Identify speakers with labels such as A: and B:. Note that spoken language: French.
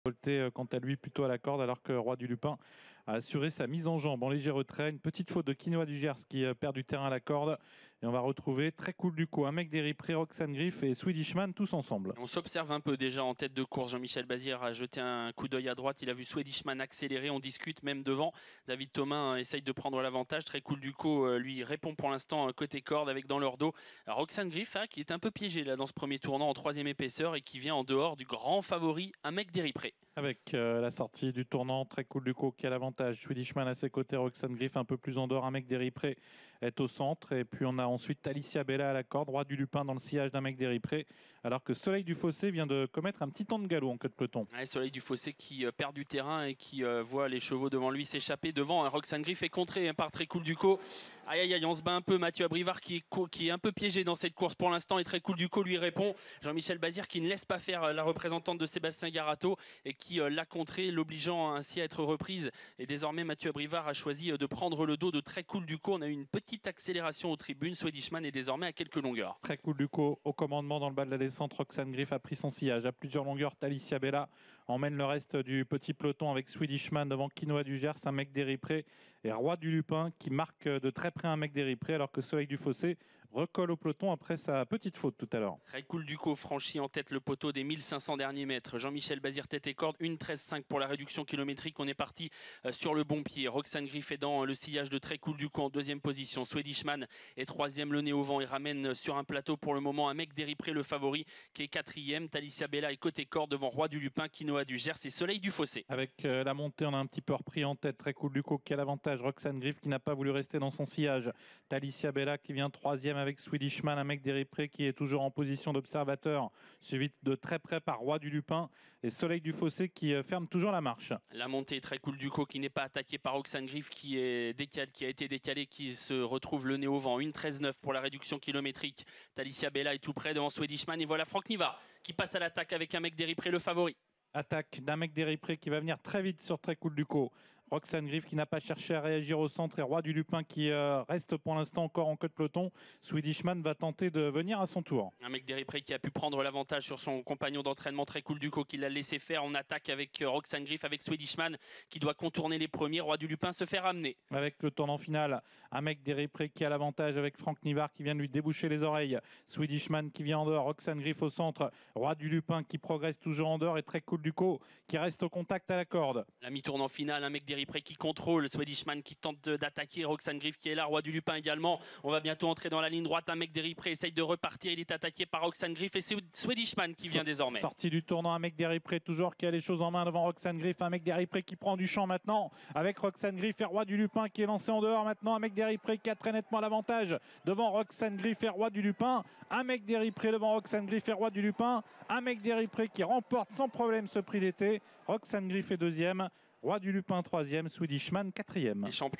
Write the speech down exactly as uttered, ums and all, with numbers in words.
A: Volté quant à lui plutôt à la corde alors que Roi du Lupin a assuré sa mise en jambe en léger retrait. Une petite faute de Quinoa du Gers qui perd du terrain à la corde. Et on va retrouver Très Cool du coup, un mec des Ripré, Roxane Griff et Swedishman tous ensemble.
B: On s'observe un peu déjà en tête de course. Jean-Michel Bazir a jeté un coup d'œil à droite. Il a vu Swedishman accélérer. On discute même devant. David Thomas essaye de prendre l'avantage. Très Cool du coup lui répond pour l'instant côté corde avec dans leur dos Alors, Roxane Griff hein, qui est un peu piégé là dans ce premier tournant en troisième épaisseur et qui vient en dehors du grand favori, un mec des Ripré.
A: Avec euh, la sortie du tournant, Très Cool du coup qui a l'avantage. Swedishman à ses côtés, Roxane Griff un peu plus en dehors. Un mec des Ripré est au centre. Et puis on a ensuite Alicia Bella à la corde. Roi du Lupin dans le sillage d'un mec des Ripré. Alors que Soleil du Fossé vient de commettre un petit temps de galop en queue de peloton.
B: Ouais, Soleil du Fossé qui euh, perd du terrain et qui euh, voit les chevaux devant lui s'échapper. Devant, hein, Roxane Griff est contré hein, par Très Cool du coup. Aïe aïe aïe, on se bat un peu. Mathieu Abrivard qui est, qui est un peu piégé dans cette course pour l'instant. Et Très Cool du coup lui répond. Jean-Michel Bazir qui ne laisse pas faire euh, la représentante de Sébastien Garato et qui euh, l'a contré, l'obligeant ainsi à être reprise. Et désormais, Mathieu Abrivard a choisi de prendre le dos de Très Cool du coup. On a eu une petite accélération aux tribunes. Swedishman est désormais à quelques longueurs.
A: Très Cool du coup au commandement dans le bas de la descente. Roxane Griff a pris son sillage à plusieurs longueurs. Alicia Bella emmène le reste du petit peloton avec Swedishman devant Quinoa du Gers, un mec des Ripré et Roi du Lupin qui marque de très près un mec des Ripré alors que Soleil du Fossé recolle au peloton après sa petite faute tout à l'heure.
B: Très Cool du coup franchit en tête le poteau des mille cinq cents derniers mètres. Jean-Michel Bazir tête et corde, une treize cinq pour la réduction kilométrique. On est parti sur le bon pied. Roxane Griff est dans le sillage de Très Cool du coup en deuxième position. Swedishman est troisième, le nez au vent et ramène sur un plateau pour le moment un mec des Ripré, le favori, qui est quatrième. Alicia Bella est côté corde devant Roi du Lupin, Quinoa du Gers et Soleil du Fossé.
A: Avec euh, la montée, on a un petit peu repris en tête. Très Cool du coup qui a l'avantage. Roxane Griff qui n'a pas voulu rester dans son sillage. Alicia Bella qui vient troisième avec Swedishman, un mec des Ripré qui est toujours en position d'observateur, suivi de très près par Roi du Lupin et Soleil du Fossé qui euh, ferme toujours la marche.
B: La montée est Très Cool du coup qui n'est pas attaqué par Roxane Griff qui, est décalé, qui a été décalé, qui se retrouve le nez au vent. une treize neuf pour la réduction kilométrique. Alicia Bella est tout près devant Swedishman et voilà Franck Nivard qui passe à l'attaque avec un mec des Ripré, le favori.
A: Attaque d'un mec des Ripré qui va venir très vite sur Très Cool du coup. Roxane Griff qui n'a pas cherché à réagir au centre et Roi du Lupin qui euh, reste pour l'instant encore en queue de peloton. Swedishman va tenter de venir à son tour.
B: Un mec des Ripré qui a pu prendre l'avantage sur son compagnon d'entraînement Très Cool du coup qui l'a laissé faire. On attaque avec Roxane Griff, avec Swedishman qui doit contourner les premiers. Roi du Lupin se fait ramener.
A: Avec le tournant final, un mec des Ripré qui a l'avantage avec Franck Nivard qui vient de lui déboucher les oreilles. Swedishman qui vient en dehors, Roxane Griff au centre. Roi du Lupin qui progresse toujours en dehors et Très Cool du coup qui reste au contact à la corde.
B: La mi-tournant finale, un mec des Ripré qui contrôle. Swedishman qui tente d'attaquer. Roxane Griff qui est là. Roi du Lupin également. On va bientôt entrer dans la ligne droite. Un mec des Ripré essaye de repartir. Il est attaqué par Roxane Griff et c'est Swedishman qui vient désormais.
A: Sortie du tournant, un mec des Ripré toujours qui a les choses en main devant Roxane Griff. Un mec des Ripré qui prend du champ maintenant avec Roxane Griff et Roi du Lupin qui est lancé en dehors maintenant. Un mec des Ripré qui a très nettement l'avantage devant Roxane Griff et Roi du Lupin. Un mec des Ripré devant Roxane Griff et Roi du Lupin. Un mec des Ripré qui remporte sans problème ce prix d'été. Roxane Griff est deuxième. Roi du Lupin troisième, Swedishman quatrième.